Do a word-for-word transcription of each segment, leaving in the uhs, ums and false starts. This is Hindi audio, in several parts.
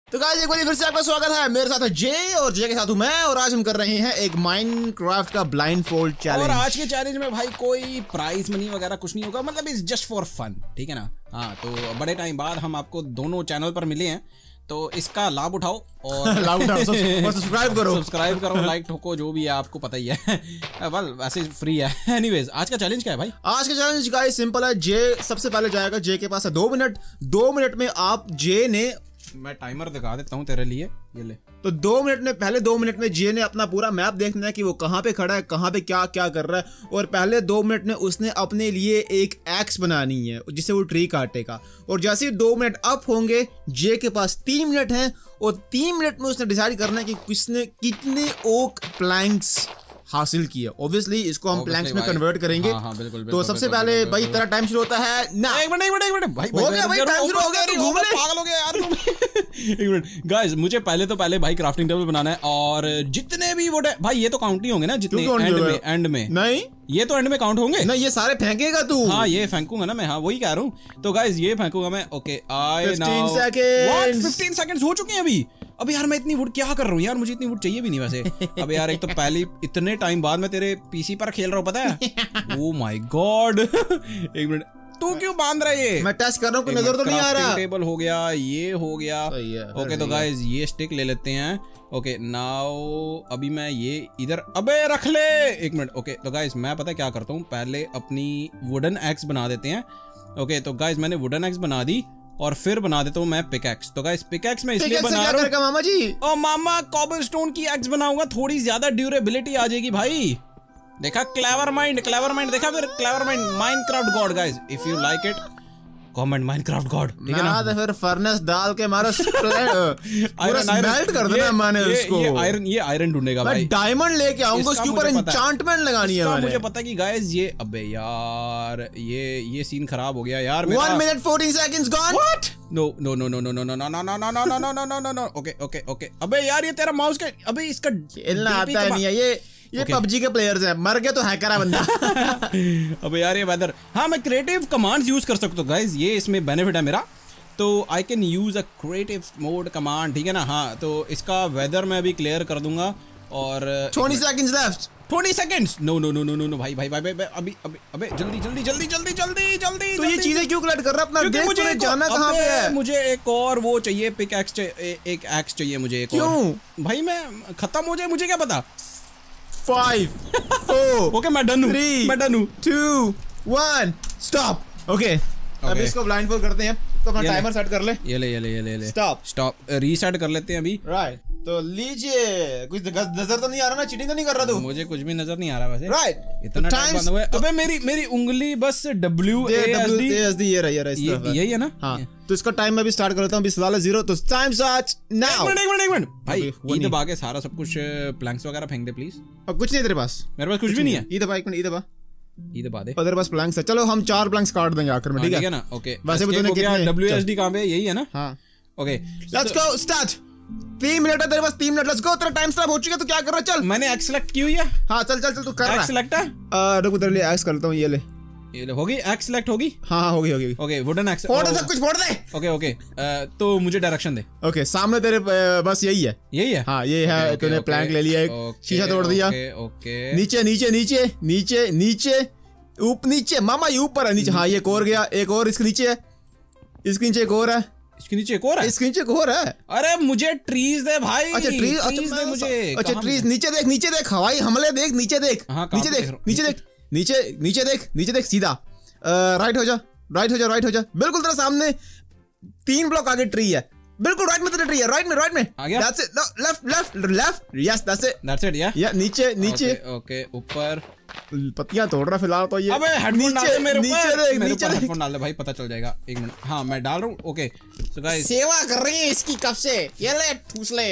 तो गाइस एक बार फिर से आपका स्वागत है। मेरे साथ है जे और जे के साथ हूं मैं, और आज हम कर रहे हैं एक माइनक्राफ्ट का ब्लाइंड फोल्ड चैलेंज। और आज के चैलेंज में भाई कोई प्राइज मनी वगैरह कुछ नहीं होगा, मतलब इट्स जस्ट फॉर फन, ठीक है ना। हाँ, तो बड़े टाइम बाद हम आपको दोनों चैनल पर मिले हैं, तो इसका लाभ उठाओ और लाभ उठाओ, सब्सक्राइब करो सब्सक्राइब करो, लाइक ठोको, जो भी है आपको पता ही है। वेल वैसे फ्री है। एनीवेज, आज का चैलेंज क्या है भाई? आज का चैलेंज गाइस सिंपल है। जे सबसे पहले जाएगा, जे के पास है दो मिनट। दो मिनट में आप जे ने, मैं टाइमर दिखा देता हूँ तेरे लिए, ये ले। तो दो मिनट में पहले दो मिनट में जे ने अपना पूरा मैप देखना है कि वो कहाँ पे खड़ा है, कहाँ पे क्या क्या कर रहा है। और पहले दो मिनट में उसने अपने लिए एक एक्स बनानी है जिससे वो ट्री काटेगा। और जैसे ही दो मिनट अप होंगे, जे के पास तीन मिनट हैं, और तीन मिनट में उसने डिसाइड करना है कि किसने कितने ओक प्लैंक्स हासिल किया। ऑब्वियसली इसको हम प्लैंक्स में कन्वर्ट करेंगे। हाँ, हाँ, बिल्कुल, बिल्कुल, तो सबसे बिल्कुल, पहले बिल्कुल, भाई बिल्कुल, तेरा टाइम शुरू होता है ना। एक मिनट एक मिनट एक मिनट भाई, हो गया भाई, टाइम शुरू हो गया, तू घूम ले। पागल हो गया यार तुम। एक मिनट गाइस, मुझे पहले तो पहले भाई क्राफ्टिंग टेबल बनाना है, और जितने भी वो भाई ये तो काउंट नहीं होंगे ना, जितने एंड में एंड में नहीं, ये तो एंड में काउंट होंगे। नहीं, ये सारे फेंकेगा तू। हाँ, ये फेंकूंगा ना मैं, हाँ वही कह रहा हूँ। तो गाइस ये फेंकूंगा मैं। Okay, I now fifteen seconds. Fifteen seconds हो चुके हैं अभी। अभी यार मैं इतनी वुड क्या कर रहा हूँ यार, मुझे इतनी वुड चाहिए भी नहीं वैसे। अब यार एक तो पहले इतने टाइम बाद मैं तेरे पीसी पर खेल रहा हूँ, पता है। Oh my God. एक मिनट, तू क्यों बांध रहा है ये? मैं टेस्ट कर रहा हूँ, कोई नजर तो नहीं आ रहा। टेबल हो गया, ये हो गया। ओके तो गाइस ये स्टिक ले लेते हैं। ओके नाउ अभी मैं ये इधर, अबे रख ले। एक मिनट। ओके तो गाइस मैं पता है क्या करता हूँ, पहले अपनी वुडन एक्स बना देते हैं। ओके तो गाइस मैंने वुडन एक्स बना दी, और फिर बना देता हूँ मैं पिकैक्स। तो गाइस पिकैक्स में इसलिए बना रहा हूँ मामा जी, ओ मामा कॉबलस्टोन की एक्स बनाऊंगा, थोड़ी ज्यादा ड्यूरेबिलिटी आ जाएगी भाई। देखा, क्लेवर माइंड, क्लेवर माइंड देखा, फिर clever mind, Minecraft God. Guys if you like it comment Minecraft God, ठीक है ना। तो फिर फर्नेस डाल के मारो, पूरा स्मेल्ट कर देना मैंने उसको। ये आयरन, ये आयरन ढूंढेगा भाई। डायमंड लेके आऊंगा, उसके ऊपर एन्चांटमेंट लगानी है मैंने। मुझे पता है कि गाइस ये, अबे यार ये ये सीन खराब हो गया यार मेरा। One minute fourteen seconds gone. What? No no no no no no no no no no no no no no no no no. Okay okay okay. अबे यार ये तेरा माउस के, अबे इसका खेलना आता नहीं है ये। ये पबजी के प्लेयर्स हैं, मर गए तो हैकर है बंदा। अबे यार ये वेदर, हाँ मैं क्रिएटिव कमांड्स यूज कर सकता हूँ गाइस, ये इसमें बेनिफिट है मेरा। तो I can use a creative mode command, ठीक है ना। हाँ तो इसका वेदर मैं अभी क्लियर कर दूंगा। और twenty seconds left. Twenty seconds. No no no no no no भाई भाई भाई भाई अभी अभी अबे जल्दी जल्दी जल्दी जल्दी जल्दी जल्दी। तो ये चीजें क्यों कलेक्ट कर रहा है अपना? देख मुझे जाना कहाँ पे है। मुझे एक और वो चाहिए, पिक एक्स चाहिए, एक एक्स चाहिए मुझे एक। क्यों भाई मैं खत्म हो जाए, मुझे क्या पता। फाइव फोर ओके मैं डन हूँ, मैं डन हूँ। To one stop. ओके अभी इसको ब्लाइंड फोल्ड करते हैं, तो अपना टाइमर सेट कर ले। ये ले ये ले ये ले ले स्टॉप स्टॉप, रीसेट कर लेते हैं अभी। राइट, तो लीजिए। कुछ नजर तो नहीं आ रहा ना? चीटिंग तो नहीं कर रहा तू? मुझे कुछ भी नजर नहीं आ रहा वैसे। राइट, इतना टाइम बंद हुआ है। अबे मेरी मेरी उंगली बस डब्ल्यू ए एस डी, ये रहा ये रहा, यही है ना। हाँ तो इसका टाइम मैं भी स्टार्ट कर लेता हूँ। अभी फिलहाल जीरो, तो टाइम स्टार्ट्स नाउ। एक मिनट एक मिनट एक मिनट भाई, ई दबा के सारा सब कुछ प्लैंक्स वगैरह फेंक दे प्लीज। अब कुछ नहीं तेरे पास? मेरे पास कुछ भी नहीं है। ई दबा, एक मिनट, ई दबा, ई दबा दे। तेरे पास प्लैंक्स है। चलो हम चार प्लैंक्स काट देंगे आखिर में, ठीक है ना। ओके वैसे भी तूने कितने डब्ल्यू एस डी कहाँ पे? यही है ना। हाँ ओके लेट्स गो स्टार्ट। तीन मिनट है तेरे पास, तीन मिनट। Let's go. तेरा टाइम स्टॉप हो चुका है, तो क्या कर रहा है? चल मैंने एक्स सेलेक्ट की हुई है। हाँ चल चल चल तू कर रहा है। एक्स सेलेक्ट है। रुक उधर ले, एक्स कर लेता हूँ। ये ले ये ले, होगी एक्स सेलेक्ट होगी। हाँ हाँ होगी होगी। ओके वुडन एक्स, फोड़ दे सब कुछ, फोड़ दे। ओके ओके तो मुझे डायरेक्शन दे। ओके सामने तेरे बस यही है, यही है। हाँ ये है। तूने प्लैंक ले लिया, एक शीशा तोड़ दिया। ओके नीचे नीचे नीचे नीचे नीचे ऊपर नीचे, मामा ये ऊपर है, नीचे। हाँ ये एक और गया, एक और इसके नीचे है, इसके नीचे एक और है, इसके नीचे एक और है, इसके नीचे एक और है। अरे मुझे ट्रीज दे भाई। अच्छा ट्रीज, ट्रीज दे मुझे। अच्छा ट्रीज, नीचे देख, नीचे देख, हवाई हमले देख, नीचे देख, नीचे देख, नीचे देख, नीचे नीचे देख, नीचे देख, सीधा राइट हो जा, राइट हो जा, राइट हो जा, बिल्कुल तेरे सामने तीन ब्लॉक आगे ट्री है, बिल्कुल राइट में तेरा ट्री है, राइट में, राइट में। That's it, left left left, yes that's it, that's it. Yeah yeah नीचे नीचे। ओके ऊपर पत्तियां तोड़ रहा फिलहाल तो ये। अबे हेडफोन डाल दे मेरे ऊपर, नीचे देख, नीचे देख, हेडफोन डाल दे भाई, पता चल जाएगा। एक मिनट, हाँ मैं डाल रहा हूँ। ओके सो गाइस सेवा कर रही है इसकी कब से, ये ले ठूस ले।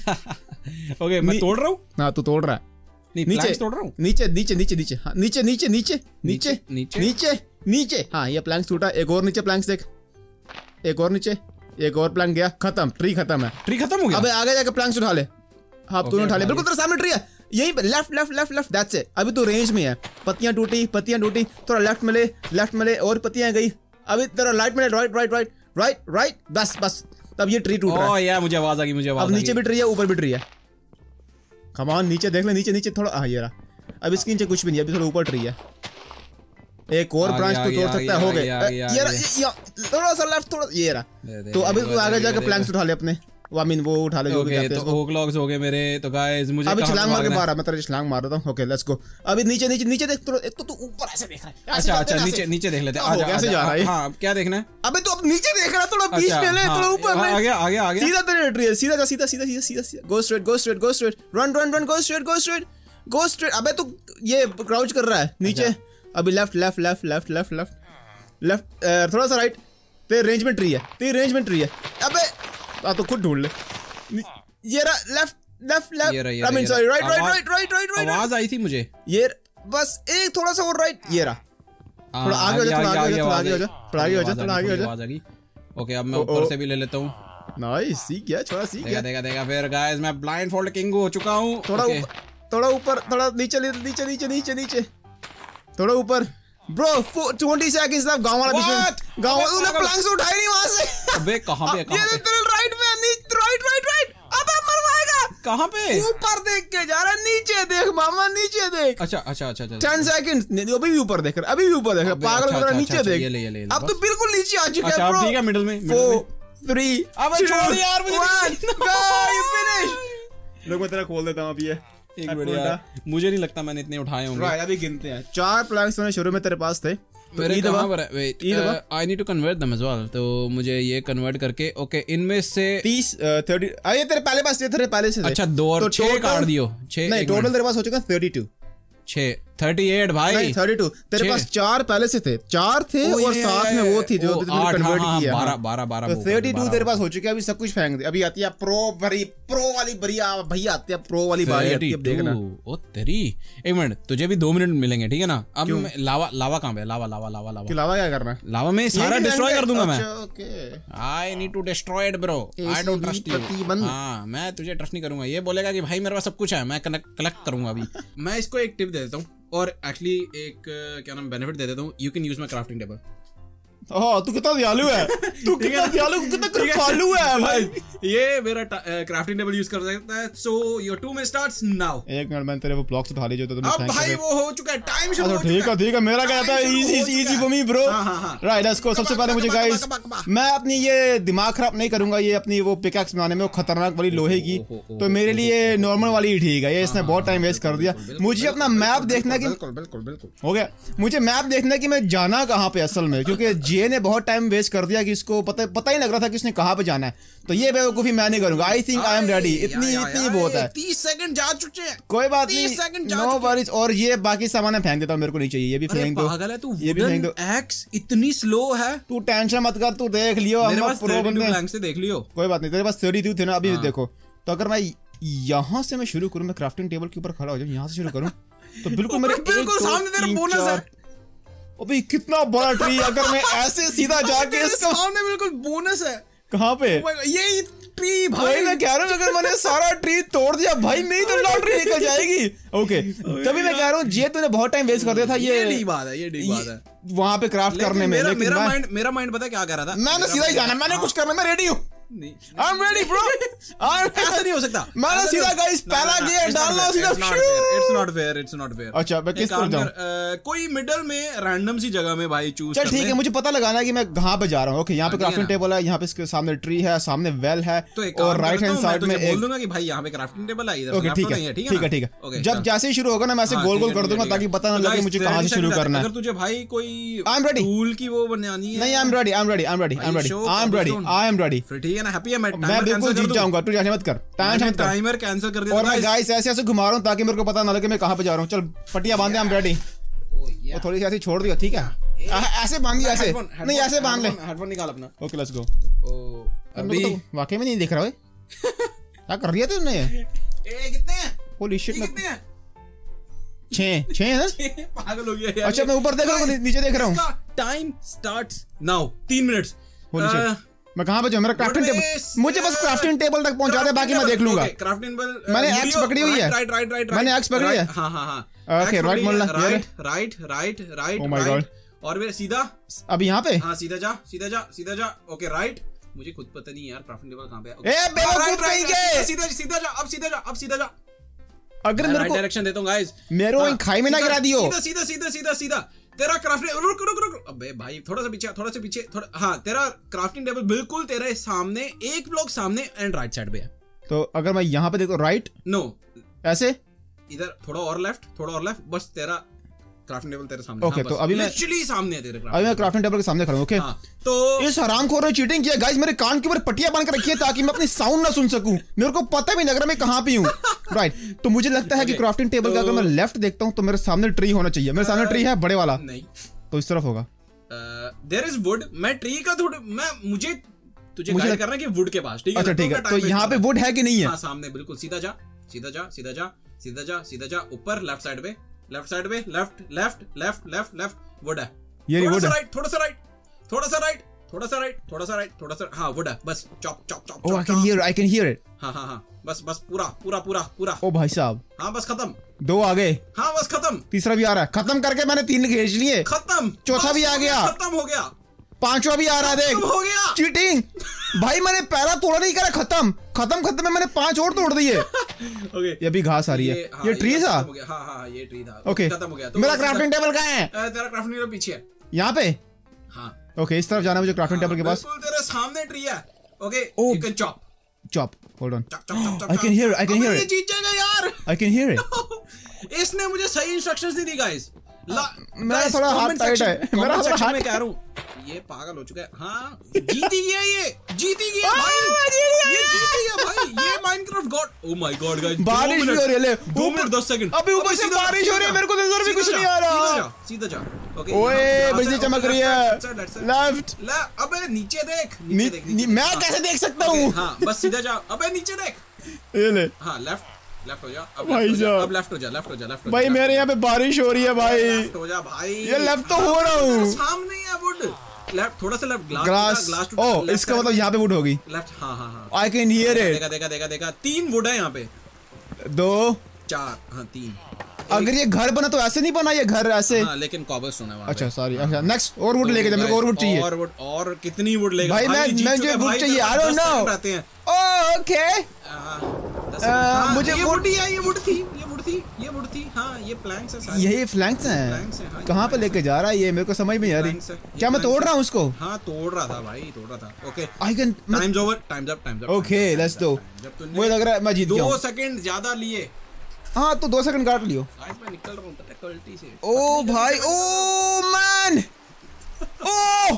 ओके मैं तोड़ रहा हूँ। हाँ तू तोड़ रहा है, नीचे तोड़ रहा हूँ, नीचे नीचे नीचे नीचे, हाँ नीचे नीचे नीचे नीचे नीचे नीचे नीचे। हाँ ये प्लैंक्स टूटा, एक और नीचे प्लैंक्स देख, एक और नीचे, एक और प्लैंक गया, खत्म, ट्री खत्म है। ट्री खत्म हो गया। अबे आगे जाकर प्लैंक्स उठा ले। हाँ तूने उठा ले, बिल्कुल तेरे सामने ट्री है, यही left left left left, that's it. अभी तो रेंज में है, पत्तियां टूटी, पत्तियां टूटी, थोड़ा लेफ्ट में ले, लेफ्ट में ले, और पत्तियां गई। अभी तेरा राइट में, right right right right right, बस बस तब ये ट्री टूट रहा है। ओह यार मुझे आवाज आ गई, मुझे आवाज आ अब गई। नीचे भी ट्री है, ऊपर भी ट्री है। कम ऑन, नीचे देख ले, नीचे नीचे थोड़ा, हाँ ये रहा। अब इसके नीचे कुछ भी नहीं है, अभी थोड़ा ऊपर ट्री है। एक और ब्रांच तो तोड़ सकता है, हो गए। ये रहा, थोड़ा सा लेफ्ट, थोड़ा ये रहा। तो अभी तू आगे जाकर प्लैंक्स उठा ले अपने, आई मीन वो उठा ले जो भी कहते हैं उसको। ओक लॉग्स हो गए मेरे। तो गाइस मुझे अभी छलांग मार के बाहर आ, मैं तेरे छलांग मार रहा हूं। Okay let's go. अभी नीचे नीचे नीचे देख, तो एक तो तू ऊपर ऐसे देख रहा है। अच्छा अच्छा नीचे नीचे देख लेते हैं। आजा कैसे जा रहा है? हां क्या देखना है? अबे तो अब नीचे देख रहा, थोड़ा बीच में ले, थोड़ा ऊपर ले। आ गया आ गया आ गया। सीधा तेरे ट्री है, सीधा जा, सीधा सीधा सीधा सीधा। Go straight go straight go straight, run run run, go straight go straight go straight. अबे तू ये क्राउच कर रहा है नीचे। अभी left left left left left left left, थोड़ा सा राइट। तेरे रेंज में ट्री है, तेरे रेंज में ट्री है। अबे आ तो खुद ढूंढ ले। ये रहा, left left left, I mean sorry, right right right right right right. आवाज आई थी मुझे। ये बस एक थोड़ा सा और राइट, ये रहा। थोड़ा आगे हो जा, थोड़ा आगे हो जा, थोड़ा आगे हो जा, थोड़ा आगे हो जा, थोड़ा आगे हो जा। आवाज आ गई। ओके अब मैं ऊपर से भी ले लेता हूं। नाइस, सीख गया, थोड़ा सीख गया। देखा देखा फिर गाइस मैं ब्लाइंड फोल्ड किंग हो चुका हूं। थोड़ा ऊपर, थोड़ा ऊपर, थोड़ा नीचे नीचे नीचे नीचे नीचे, थोड़ा ऊपर। ब्रो बीस सेकंड्स लeft, गांव वाला बीच में, गांव वाला प्लैंक्स उठाए नहीं वहां से। अबे कहां पे, कहां पे? ये तेरे राइट में, नीचे राइट राइट राइट। अबे मरवाएगा। कहां पे? ऊपर देख के जा रहा है, नीचे देख मामा, नीचे देख। अच्छा अच्छा अच्छा अच्छा दस सेकंड्स, अभी भी ऊपर देख रहा, अभी भी ऊपर देख रहा, पागल हो रहा, नीचे देख। ये ले ये ले। अब तो बिल्कुल नीचे आ चुका है ब्रो। ब्रो। ठीक है मिडिल में, फोर थ्री, अब छोड़ यार मुझे। Go, you finish. लोग मैं तेरा खोल देता हूं अभी ये। एक मिनट, मुझे नहीं लगता मैंने इतने उठाए होंगे। राइट, अभी गिनते हैं। चार प्लैंक्स मैंने शुरू में तेरे पास थे। मेरे कहां पर है? Wait, I need to convert them as well. तो मुझे ये कन्वर्ट करके, ओके इनमें से तीस, तीस, अरे तेरे पहले पास, तेरे पहले से थे। अच्छा दो और छह काट दियो। छह नहीं, टोटल तेरे पास हो चुका है बत्तीस। छह अड़तीस भाई। नहीं बत्तीस, तेरे पास चार पहले से थे, चार थे और साथ में वो थी जो तूने कन्वर्ट किया। बारह बारह बारह। तो बत्तीस तेरे पास हो चुके हैं। अभी सब कुछ फेंक दे। अभी आती है प्रो भरी, प्रो वाली बढ़िया भैया आती है, प्रो वाली बारी आती है। अब देखना। ओ तेरी, एक मिनट, तुझे भी दो मिनट मिलेंगे ठीक है ना? अब लावा लावा कहां पे? लावा लावा लावा लावा लावा क्या करना है? लावा में सारा डिस्ट्रॉय कर दूंगा मैं। Okay, I need to destroy it bro, I don't trust you. हां मैं तुझे ट्रस्ट नहीं करूंगा। ये बोलेगा कि भाई मेरे पास सब कुछ है, मैं कलेक्ट करूंगा अभी। मैं इसको एक टिप दे देता हूं और एक्चुअली एक क्या नाम बेनिफिट दे देता हूँ। You can use my crafting table. Oh तू कितना दयालु है, तू कितना दयालु, कितना कृपालु है भाई। ये मेरा क्राफ्टिंग टेबल यूज कर सकता है। So your two minute starts now. एक मिनट, मैं तेरे वो ब्लॉक्स उठा ली जो तो अब भाई वो हो चुका है, टाइम शुरू हो चुका है। ठीक है ठीक है, मेरा क्या कहता है, easy easy for me bro. Right, let's go. सबसे पहले मुझे गाइस, मैं अपनी ये दिमाग खराब नहीं करूंगा ये अपनी वो पिकैक्स बनाने में, वो खतरनाक वाली लोहे की। तो मेरे लिए नॉर्मल वाली ही ठीक है। ये इसने बहुत टाइम वेस्ट कर दिया। मुझे अपना मैप देखना कि, बिल्कुल बिल्कुल बिल्कुल हो गया, मुझे मैप देखना कि मैं जाना कहाँ पे असल में, क्योंकि जे ने बहुत टाइम वेस्ट कर दिया कि इसको पता पता ही लग रहा था कि उसने कहाँ पे जाना है। तो ये बेवकूफी मैं नहीं करूंगा। I think I am ready. इतनी इतनी बहुत है। तीस सेकंड जा चुके हैं, कोई बात नहीं, नो वरीज। और ये बाकी सामान फेंक देता हूँ, मेरे को नहीं चाहिए। ये भी फेंक दो, पागल है तू, ये भी फेंक दो। एक्स इतनी स्लो है। तू टेंशन मत कर, तू देख लियो, मेरे पास प्रो बंदे से देख लियो। कोई बात नहीं, तेरे पास बत्तीस थे ना अभी। देखो तो अगर मैं यहाँ से मैं शुरू करूँ, मैं क्राफ्टिंग टेबल के ऊपर खड़ा हो जाऊँ, यहाँ से शुरू करूँ तो बिल्कुल मेरे बिल्कुल सामने तेरा बोनस है। अबे कितना बड़ा ट्री, अगर मैं ऐसे सीधा जाके इसका सामने बिल्कुल बोनस है। कहाँ पे? ये ट्री भाई, मैं कह रहा हूँ अगर मैंने सारा ट्री तोड़ दिया भाई, मेरी तो लॉटरी निकल जाएगी। ओके, तभी मैं कह रहा हूँ जे तूने बहुत टाइम वेस्ट कर दिया था। ये नहीं बात है, ये नहीं बात है वहां पे क्राफ्ट करने में। मेरा मेरा माइंड मेरा माइंड पता है क्या कह रहा था? मैंने सीधा ही जाना, मैंने कुछ करना, मैं रेडी हूँ। I'm ready bro। ऐसा नहीं हो सकता। मैंने सीधा गाइस पहला गियर डालना, सीधा। It's not fair, it's not fair। अच्छा मैं किस तरफ जाऊँ? कोई मिडल में रैंडम सी जगह में भाई चूज कर। चल ठीक है, मुझे पता लगाना है कि मैं कहाँ पे जा रहा हूँ। ओके, यहाँ पे क्राफ्टिंग टेबल है, यहाँ पे इसके सामने ट्री है, सामने वेल है, और राइट हैंड साइड में बोल दूंगा कि भाई यहाँ पे क्राफ्टिंग टेबल है, इधर। ओके ठीक है ठीक है ठीक है। जब जैसे ही शुरू होगा ना, मैं ऐसे गोल गोल कर दूंगा ताकि पता ना लगे मुझे कहाँ से शुरू करना है। अगर तुझे भाई कोई आई एम रेडी टूल की वो बनानी है। नहीं, I am ready I am ready I am ready I am ready I am ready I am ready. फिर ठीक है ना, हैप्पी है। मैं बिल्कुल जीत जाऊंगा, तू टेंशन मत कर, टेंशन मत कर। टाइमर कैंसिल कर दिया। और मैं गाइस ऐसे ऐसे घुमा रहा हूं ताकि मेरे को पता ना लगे मैं कहां पे जा रहा हूं। चल पट्टियां बांध दे, आई एम रेडी। वो थोड़ी सी ऐसे छोड़ दियो, ठीक है? ऐसे बांध दिया, ऐसे नहीं, ऐसे बांध ले। हेडफोन निकाल अपना। ओके लेट्स गो। ओ अभी वाकई में नहीं दिख रहा है। क्या कर रही है तूने? ए कितने हैं? होली शिट, मैं कितने हैं? छह छह है। पागल हो गया यार। अच्छा मैं ऊपर देख रहा हूं, नीचे देख रहा हूं। Time starts now. तीन मिनट। होली शिट, मैं कहां पे जाऊं? मेरा क्राफ्टिंग टेबल, मुझे बस क्राफ्टिंग टेबल तक पहुंचा दे, बाकी मैं देख लूंगा। क्राफ्टिंग टेबल मैंने एक्स पकड़ी हुई है। राइट राइट राइट मैंने एक्स पकड़ी है। हां हां हां ओके, राइट मोड़ना, right right right right. Oh my God. और फिर सीधा, अब यहां पे? हां सीधा जा, सीधा जा, सीधा जा। ओके राइट मुझे खुद पता नहीं यार क्राफ्टिंग टेबल कहां पे है। ए बेवकूफ कहीं के, सीधा सीधा जा, अब सीधा जा, अब सीधा जा। अगर मेरे को डायरेक्शन देता हूं गाइस, मेरे को खाई में ना गिरा दियो। सीधा सीधा सीधा सीधा सीधा तेरा क्राफ्टिंग, रुक रुक रुक, अबे भाई थोड़ा सा पीछे, थोड़ा सा पीछे, थोड़ा, हाँ तेरा क्राफ्टिंग टेबल बिल्कुल तेरे सामने, एक ब्लॉक सामने एंड राइट साइड पे है। तो अगर मैं यहाँ पे देखो राइट, नो ऐसे इधर थोड़ा और लेफ्ट, थोड़ा और लेफ्ट, बस तेरा क्राफ्टिंग टेबल तेरे सामने। ओके, तो अभी मैं एक्चुअली सामने है तेरे क्राफ्टिंग, अभी मैं क्राफ्टिंग टेबल के सामने खड़ा हूं। ओके, तो इस हरामखोर ने चीटिंग किया गाइस, मेरे कान के ऊपर पट्टियां बांध कर रखी है ताकि मैं अपनी साउंड ना सुन सकूं। मेरे को पता भी नहीं लग रहा मैं कहां पे हूं। राइट, तो मुझे लगता है कि क्राफ्टिंग टेबल का अगर मैं लेफ्ट देखता हूं तो मेरे सामने ट्री होना चाहिए। मेरे सामने ट्री है बड़े वाला, नहीं तो इस तरफ होगा। देयर इज वुड, मैं ट्री का थोड़ा, मैं मुझे तुझे गाइड करना है कि वुड के पास, ठीक है? अच्छा ठीक है, तो यहाँ पे वुड है कि नहीं है? हाँ सामने बिल्कुल, सीधा जा सीधा जा सीधा जा सीधा जा सीधा जा ऊपर लेफ्ट साइड पे, लेफ्ट साइड पे, left left left left left wood है। ये वुड है, राइट, थोड़ा सा राइट, थोड़ा सा राइट, थोड़ा सा राइट, थोड़ा सा राइट, थोड़ा सा, हाँ वुड है, बस chop chop chop. Oh I can hear, I can hear it. हाँ हाँ हाँ, बस बस पूरा पूरा पूरा पूरा। ओ भाई साहब, हाँ बस खत्म, दो आ गए। हाँ बस खत्म, तीसरा भी आ रहा है, खत्म करके मैंने तीन खींच लिए, खत्म। चौथा भी आ गया, खत्म हो गया, पांचवा भी आ रहा है, देख हो गया। चीटिंग भाई, मैंने पहला तोड़ा नहीं करा, खत्म खत्म खत्म में मैंने पांच और तोड़ दिए। ओके, ये भी घास आ रही है, हाँ, ये ट्री था। हाँ हाँ ये ट्री था। ओके, खत्म हो गया। तो मेरा क्राफ्टिंग टेबल कहाँ है? तेरा क्राफ्टिंग टेबल पीछे है, यहाँ पे। हाँ ओके, इस तरफ जाना मुझे क्राफ्टिंग टेबल के पास। बिल्कुल तेरे सामने ट्री है। Okay, you can chop chop, hold on, chop chop chop. I can hear, I can hear ये जीत जाएगा यार, आई कैन हियर इट। इसने मुझे सही इंस्ट्रक्शंस नहीं दी गाइस। मेरा थोड़ा हाथ टाइट है, मेरा थोड़ा हाथ, मैं कह रहा हूँ ये पागल हो चुका है। हाँ जीती गया, ये जीती गया भाई, ये जीती गया भाई, ये Minecraft God. Oh my God guys, बारिश भी हो रही है, ले दो मिनट दस सेकंड, अभी ऊपर से बारिश हो रही है, मेरे को नजर भी कुछ नहीं आ रहा। सीधा जा। ओके, ओए बिजली चमक रही है, लेफ्ट। ले अबे नीचे देख, नीचे देख, मैं कैसे देख सकता हूँ? हाँ बस सीधा जा, अबे नीचे देख, ये ले, हाँ लेफ्ट लेफ्ट हो जा, अब भाई लेफ्ट हो जा, साहब, अब लेफ्ट हो जा, लेफ्ट हो जा, लेफ्ट भाई मेरे यहाँ पे बारिश हो रही है भाई, लेफ्ट हो जा भाई, ये लेफ्ट तो हो रहा हूँ, सामने है वुड, लेफ्ट थोड़ा सा लेफ्ट, ग्लास ग्लास, ओह इसका मतलब यहाँ पे वुड होगी, लेफ्ट। हाँ हाँ हाँ, आई कैन हियर इट। देखा देखा देखा देखा, तीन वुड है यहाँ पे, दो चार, हाँ तीन। अगर ये घर बना तो ऐसे नहीं बना, ये घर ऐसे। हाँ, लेकिन कॉबल्स होना है। अच्छा सॉरी, अच्छा नेक्स्ट और वुड लेके जा, मेरे को और वुड चाहिए। और वुड, और कितनी वुड लेगा भाई? मैं मैं जो वुड चाहिए, आई डोंट नो। ओके, मुझे ये वुड है, ये वुड थी, ये वुड थी, ये वुड थी, हाँ ये प्लैंक्स है सारे, यही फ्लैंक्स हैं। कहाँ पे लेके जा रहा है ये, मेरे को समझ में नहीं आ रही। क्या मैं तोड़ रहा हूँ उसको? हाँ तोड़ रहा था भाई, तोड़ रहा था। Okay, I can, time's over, time's up, time's up. Okay let's do. मुझे लग रहा है मैं जीत गया हूँ। दो सेकंड ज्यादा लिए। हाँ तो दो सेकंड काट लियो। मैं निकल रहा हूँ डिफिकल्टी से। ओ भाई, oh man, oh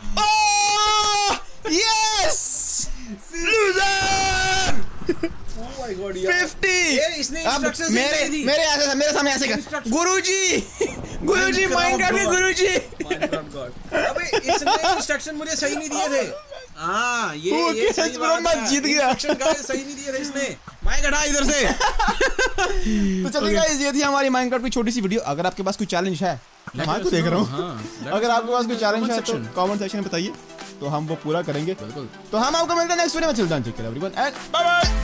oh yes, loser. Oh my God, fifty. इसने अब मेरे मेरे ऐसे मेरे सामने ऐसे कर, गुरुजी गुरुजी माइनक्राफ्ट के गुरुजी। माइनक्राफ्ट गॉड, अबे इसने इंस्ट्रक्शन मुझे सही नहीं दिए थे। हाँ ये ये सही बात है, मैं जीत गया। इंस्ट्रक्शन गाइस सही नहीं दिए थे इसने। माइक हटा इधर से। तो चलिए गाइस, ये थी हमारी माइनक्राफ्ट की छोटी सी वीडियो। अगर आपके पास कोई चैलेंज है, मैं को देख रहा हूँ, अगर आपके पास कोई चैलेंज है तो कमेंट सेक्शन में बताइए, तो हम वो पूरा करेंगे। बिल्कुल, तो हम आपको मिलते हैं नेक्स्ट वीडियो में। Children, take care everyone and bye bye.